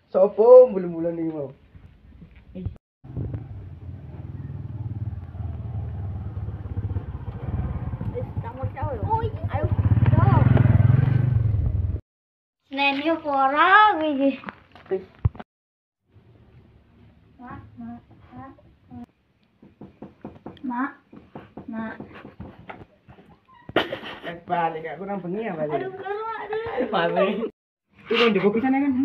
Sopo bulan-bulan ini mau. Oh iya. Ayo. Go. Nenyo pora iki. Mak. Balik aku nang bengi ya balik. Aduh. Balik. Itu di kopi sana kan.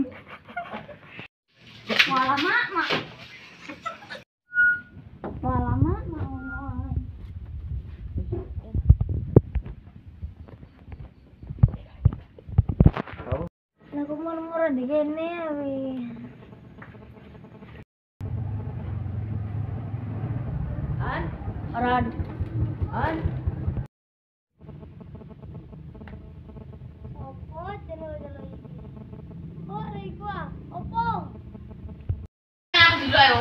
Malah mak. Malah mak. Tahu? Aku murah di kene wi. Rad. Opo jelo-jelo iki. Kok riku ah? Opo? Aku dulu ayo.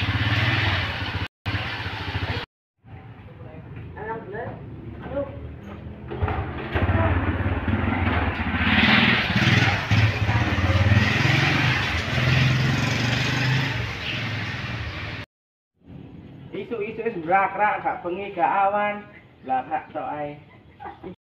Aduh. Isu-isu wis brak-rak gak bengi gak awan. Brak-rak tok ae.